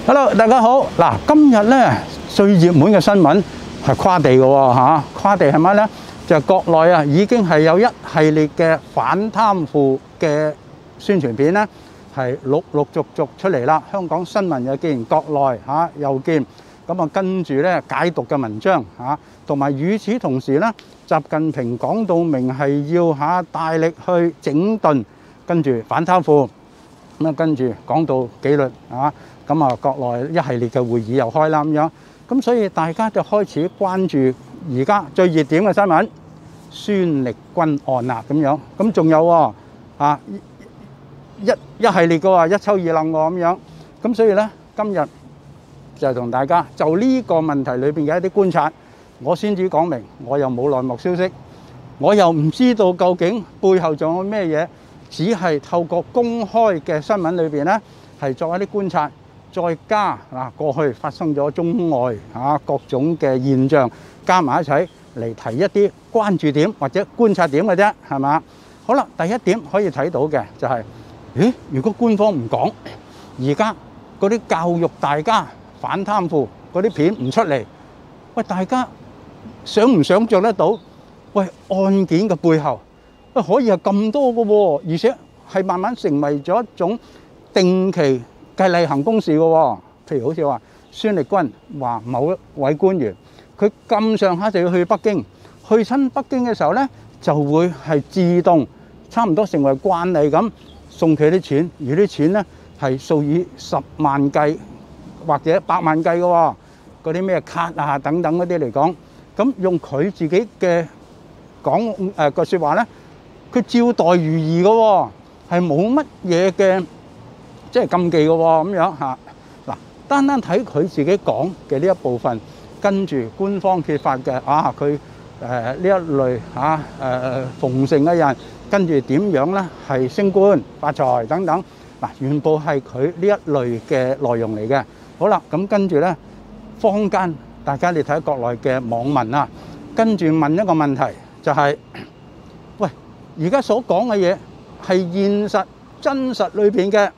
Hello， 大家好。嗱，今日咧最熱門嘅新聞係跨地嘅喎嚇，跨地係乜咧？就係國內啊已經係有一系列嘅反貪腐嘅宣傳片咧，係陸續出嚟啦。香港新聞又見，國內又見，咁啊跟住咧解讀嘅文章嚇，同埋與此同時咧，習近平講到明係要大力去整頓，跟住反貪腐，咁啊跟住講到紀律嚇。咁啊，國內一系列嘅會議又開啦咁樣，咁所以大家就開始關注而家最熱點嘅新聞，孫力軍案啦咁樣。咁仲有喎一系列嘅喎，一抽二掕喎咁樣。咁所以咧，今日就同大家就呢個問題裏邊嘅一啲觀察，我先至講明，我又冇內幕消息，我又唔知道究竟背後仲有咩嘢，只係透過公開嘅新聞裏邊咧，係作一啲觀察。再加過去發生咗中外各種嘅現象，加埋一齊嚟提一啲關注點或者觀察點嘅啫，係嘛？好啦，第一點可以睇到嘅就係，如果官方唔講，而家嗰啲教育大家反貪腐嗰啲片唔出嚟，喂，大家想唔想像得到？喂，案件嘅背後可以係咁多嘅喎，而且係慢慢成為咗一種定期嘅例行公事嘅喎，譬如好似話孫力軍話某一位官員，佢咁上下就要去北京，去親北京嘅時候咧，就會係自動差唔多成為慣例咁送佢啲錢，而啲錢咧係數以10萬計或者100萬計嘅喎，嗰啲咩卡啊等等嗰啲嚟講，咁用佢自己嘅講個説話咧，佢照待如儀嘅喎，係冇乜嘢嘅。即係禁忌嘅喎，咁樣嚇嗱，單睇佢自己講嘅呢一部分，跟住官方揭發嘅佢呢一類奉承嘅人，跟住點樣咧係升官發財等等嗱，全部係佢呢一類嘅內容嚟嘅。好啦，咁跟住咧，坊間大家你睇國內嘅網民啊，跟住問一個問題，就係喂，而家所講嘅嘢係現實真實裏邊嘅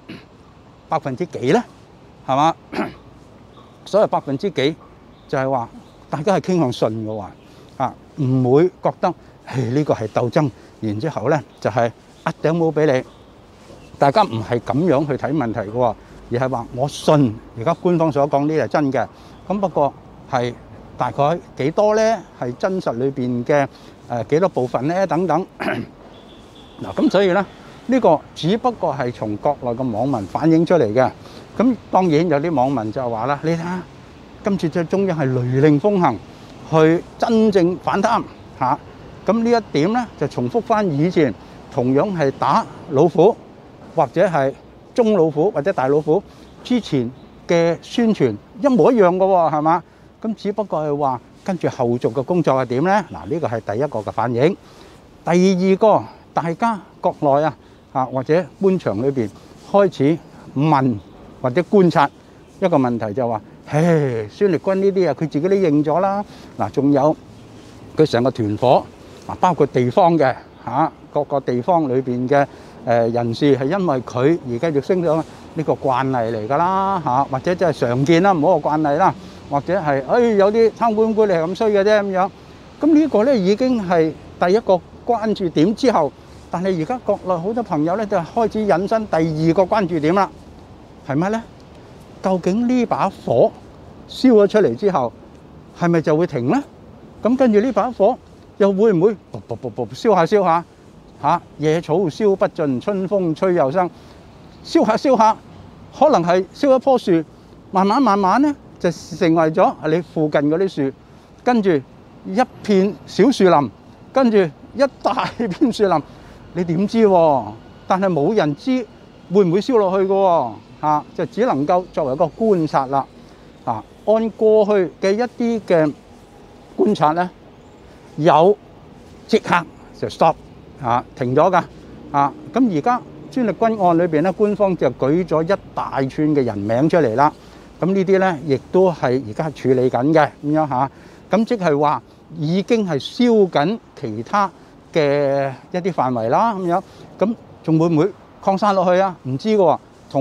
%幾咧，係嘛？所謂%幾就係話大家係傾向信嘅話，唔會覺得呢個係鬥爭，然之後咧就係一頂帽俾你。大家唔係咁樣去睇問題嘅喎，而係話我信而家官方所講呢係真嘅。咁不過係大概幾多咧？係真實裏邊嘅幾多部分咧？等等。嗱，咁所以咧。呢個只不過係從國內嘅網民反映出嚟嘅，咁當然有啲網民就話啦，你睇下今次嘅中央係雷厲風行，去真正反貪嚇，咁呢一點咧就重複翻以前同樣係打老虎或者係中老虎或者大老虎之前嘅宣傳一模一樣嘅喎，係嘛？咁只不過係話跟住後續嘅工作係點咧？嗱，呢個係第一個嘅反應。第二個，大家國內或者官場裏邊開始問或者觀察一個問題，就話：孫力軍呢啲佢自己都認咗啦。嗱，仲有佢成個團伙包括地方嘅各個地方裏邊嘅人士，係因為佢而繼續升咗呢個慣例嚟㗎啦或者即係常見啦，唔好話慣例啦，或者係有啲貪官官你係咁衰嘅啫咁樣。咁呢個咧已經係第一個關注點之後。但係而家國內好多朋友咧就開始引申第二個關注點啦，係乜咧？究竟呢把火燒咗出嚟之後，係咪就會停咧？咁跟住呢把火又會唔會燒下野草燒不盡，春風吹又生，燒下，可能係燒一棵樹，慢慢咧就成為咗你附近嗰啲樹，跟住一片小樹林，跟住一大片樹林。你點知喎？但係冇人知會唔會燒落去嘅喎，就只能夠作為一個觀察啦。按過去嘅一啲嘅觀察咧，有即刻就 stop 停咗㗎。咁而家孫力軍案裏邊咧，官方就舉咗一大串嘅人名出嚟啦。咁呢啲咧亦都係而家處理緊嘅咁樣嚇。咁即係話已經係燒緊其他嘅一啲範圍啦，咁樣咁仲會唔會擴散落去啊？唔知嘅喎。同埋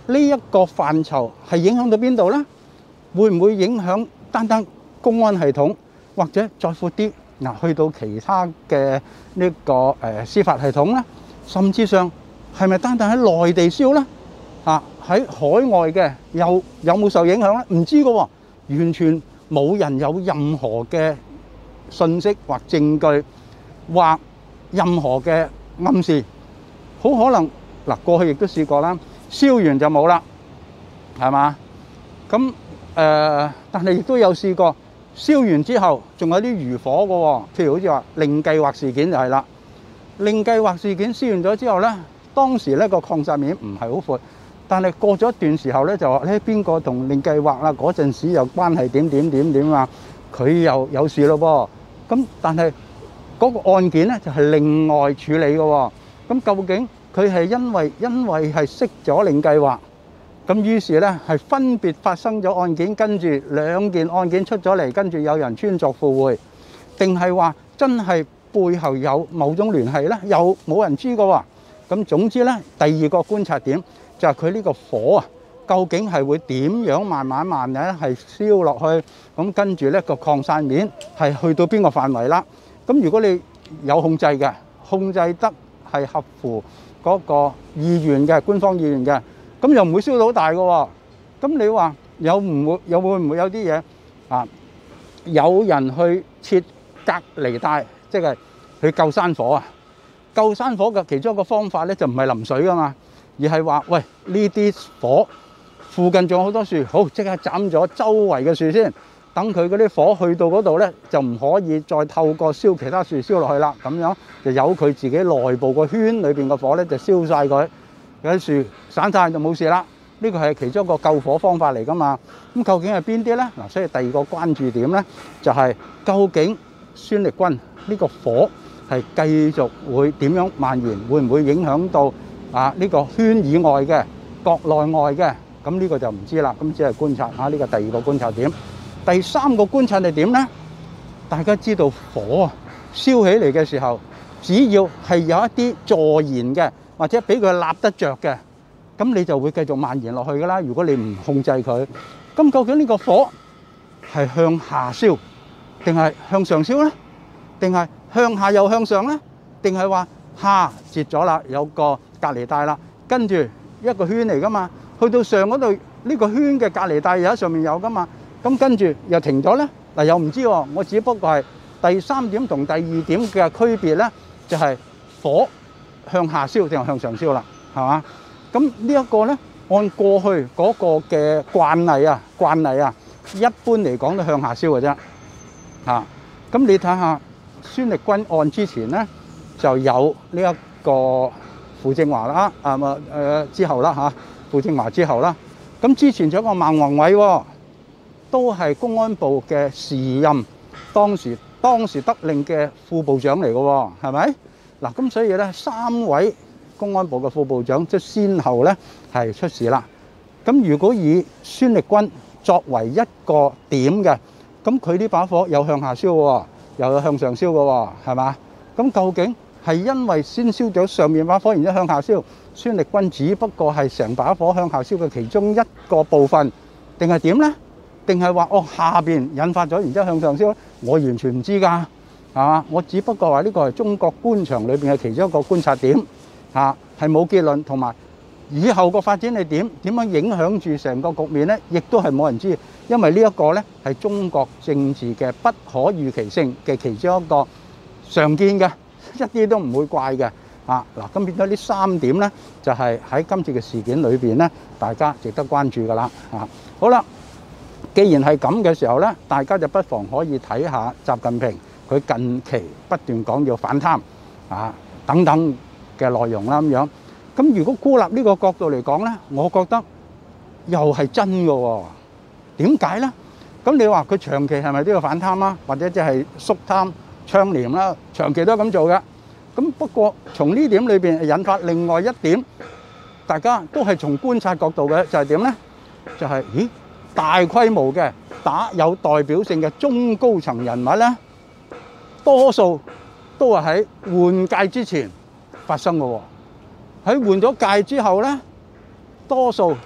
呢一個範疇係影響到邊度呢？會唔會影響單單公安系統，或者再闊啲嗱，去到其他嘅呢個司法系統呢？甚至上係咪單單喺內地燒呢？喺海外嘅有冇受影響呢？唔知㗎喎，完全冇人有任何嘅信息或證據或任何嘅暗示，好可能嗱，過去亦都試過啦，燒完就冇啦，係嘛？咁但係亦都有試過燒完之後仲有啲餘火嘅喎，譬如好似話零計劃事件就係啦。零計劃事件燒完咗之後咧，當時咧個擴散面唔係好闊，但係過咗一段時候咧就話咧邊個同零計劃啦嗰陣時有關係點啊，佢又有事咯噃。咁但係嗰個案件咧就係另外處理嘅喎。咁究竟佢係因為係識咗零計劃？咁於是咧係分別發生咗案件，跟住兩件案件出咗嚟，跟住有人穿鑿附會，定係話真係背後有某種聯繫咧？又冇人知㗎喎。咁總之咧，第二個觀察點就係佢呢個火啊，究竟係會點樣慢慢咧係燒落去？咁跟住咧個擴散面係去到邊個範圍啦？咁如果你有控制嘅，控制得係合乎嗰個意願嘅官方意願嘅。咁又唔會燒到好大嘅喎，咁你話會唔會有啲嘢啊？有人去設隔離帶，即係去救山火啊！救山火嘅其中一個方法咧，就唔係淋水噶嘛，而係話喂，呢啲火附近仲有好多樹，好即刻斬咗周圍嘅樹先，等佢嗰啲火去到嗰度咧，就唔可以再透過燒其他樹燒落去啦。咁樣就由佢自己內部個圈裏邊嘅火咧，就燒晒佢。有啲樹散晒就冇事啦，呢個係其中一個救火方法嚟噶嘛。咁究竟係邊啲呢？嗱，所以第二個關注點呢，就係究竟孫力軍呢個火係繼續會點樣蔓延，會唔會影響到呢個圈以外嘅國內外嘅？咁呢個就唔知啦。咁只係觀察下呢個第二個觀察點。第三個觀察係點呢？大家知道火燒起嚟嘅時候，只要係有一啲助燃嘅，或者俾佢立得着嘅，咁你就會繼續蔓延落去噶啦。如果你唔控制佢，咁究竟呢個火係向下燒，定係向上燒呢？定係向下又向上呢？定係話下截咗啦，有個隔離帶啦，跟住一個圈嚟噶嘛，去到上嗰度呢個圈嘅隔離帶又喺上面有噶嘛，咁跟住又停咗呢？嗱，又唔知喎。我只不過係第三點同第二點嘅區別呢，就係火向下燒定係向上燒啦，係嘛？咁呢一個咧，按過去嗰個嘅慣例啊，一般嚟講都向下燒嘅啫。咁你睇下孫力軍案之前咧，就有呢一個傅政華啦，之後啦傅政華之後啦。咁之前仲有一個孟宏偉，都係公安部嘅時任當時得令嘅副部長嚟嘅喎，係咪？嗱，咁所以咧，三位公安部嘅副部長即先後咧係出事啦。咁如果以孫力軍作為一個點嘅，咁佢呢把火有向下燒喎，又有向上燒嘅喎，係嘛？咁究竟係因為先燒咗上面把火，然之後向下燒，孫力軍只不過係成把火向下燒嘅其中一個部分，定係點咧？定係話下邊引發咗，然之後向上燒？我完全唔知㗎，係嘛？我只不過話呢個係中國官場裏邊嘅其中一個觀察點，係冇結論，同埋以後個發展係點樣影響住成個局面呢？亦都係冇人知，因為呢一個呢係中國政治嘅不可預期性嘅其中一個常見嘅，一啲都唔會怪嘅。嗱，咁變咗呢三點呢，就係喺今次嘅事件裏邊呢，大家值得關注㗎啦。好啦。既然係咁嘅時候呢，大家就不妨可以睇下習近平佢近期不斷講要反貪等等嘅內容啦咁樣。咁如果孤立呢個角度嚟講呢，我覺得又係真嘅喎。點解呢？咁你話佢長期係咪都要反貪啊？或者即係肅貪倡廉啦，長期都係咁做嘅。咁不過從呢點裏邊引發另外一點，大家都係從觀察角度嘅，就係點呢？就係大規模嘅打有代表性嘅中高層人物咧，多數都係喺換屆之前發生嘅喎。喺換咗屆之後咧，多數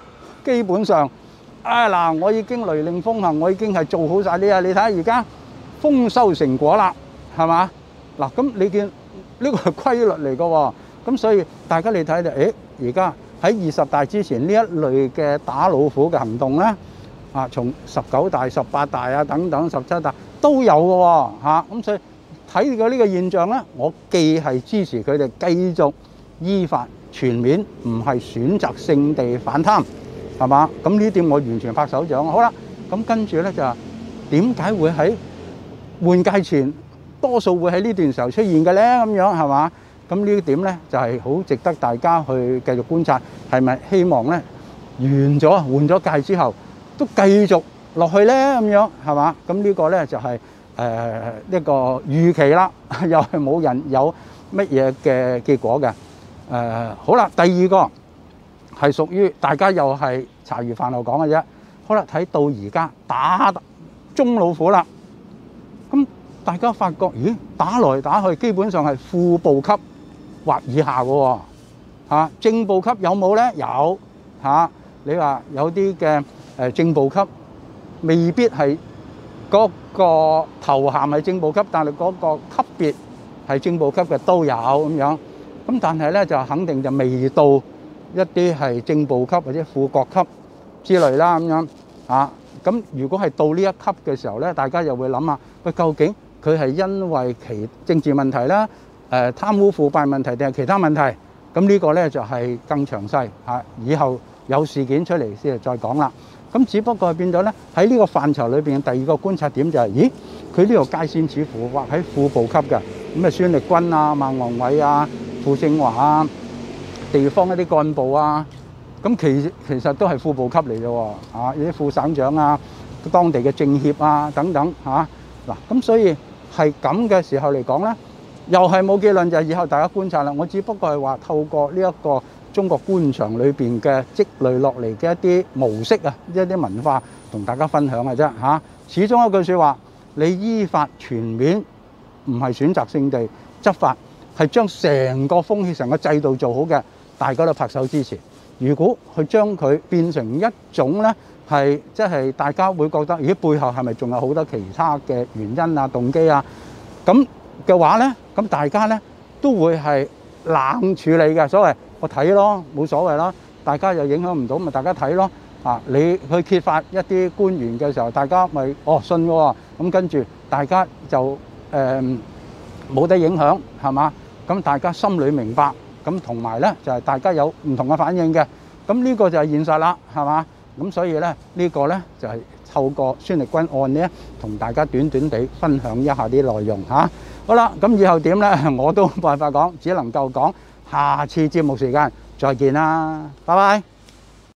基本上嗱，我已經雷厲風行，我已經係做好晒呢啊！你睇下而家豐收成果啦，係嘛？嗱，咁你見呢個係規律嚟㗎喎，咁所以大家你睇就而家喺20大之前呢一類嘅打老虎嘅行動咧，從19大、18大啊等等17大都有嘅喎，咁所以睇過呢個現象咧，我既係支持佢哋繼續依法全面，唔係選擇性地反貪，係嘛？咁呢點我完全拍手掌。好啦，咁跟住咧就點解會喺換屆前多數會喺呢段時候出現嘅咧？咁樣係嘛？咁呢點咧就係好值得大家去繼續觀察，係咪希望咧換咗屆之後都繼續落去咧？咁樣係嘛？咁呢個咧就係一個預期啦，又係冇人有乜嘢嘅結果嘅。好啦，第二個係屬於大家又係茶餘飯後講嘅啫。好啦，睇到而家打中老虎啦，咁大家發覺打來打去基本上係副部級或以下嘅喎，正部級有冇咧？有你話有啲嘅正部級未必係嗰個頭銜係正部級，但係嗰個級別係正部級嘅都有咁樣。咁但係咧就肯定就未到一啲係正部級或者副國級之類啦咁樣咁如果係到呢一級嘅時候咧，大家又會諗下，喂，究竟佢係因為其政治問題啦、貪污腐敗問題定係其他問題？咁呢個咧就係更詳細以後有事件出嚟先再講啦。咁只不過係變咗咧喺呢個範疇裏邊，第二個觀察點就係，佢呢個界線似乎劃喺副部級嘅，咁孫力軍啊、孟宏偉啊、傅政華啊、地方一啲幹部啊，咁其實都係副部級嚟嘅喎，有啲副省長啊、當地嘅政協啊等等嗱，咁所以係咁嘅時候嚟講咧，又係冇結論，就係以後大家觀察啦。我只不過係話透過呢一個中國官場裏邊嘅積累落嚟嘅一啲模式一啲文化同大家分享嘅啫始終一句説話，你依法全面唔係選擇性地執法，係將成個風氣、成個制度做好嘅，大家都拍手支持。如果佢將佢變成一種咧，係即係大家會覺得，背後係咪仲有好多其他嘅原因啊、動機啊？咁嘅話咧，咁大家咧都會係冷處理嘅。所謂我睇咯，冇所謂啦，大家又影響唔到，咪大家睇咯。你去揭發一啲官員嘅時候，大家咪信喎，咁跟住大家就冇得影響，係嘛？咁大家心裏明白，咁同埋咧就係大家有唔同嘅反應嘅，咁呢個就係現實啦，係嘛？咁所以咧呢個咧就係透過孫力軍案咧，同大家短短地分享一下啲內容好啦，咁以後點咧我都冇辦法講，只能夠講下次節目時間再見啦，拜拜。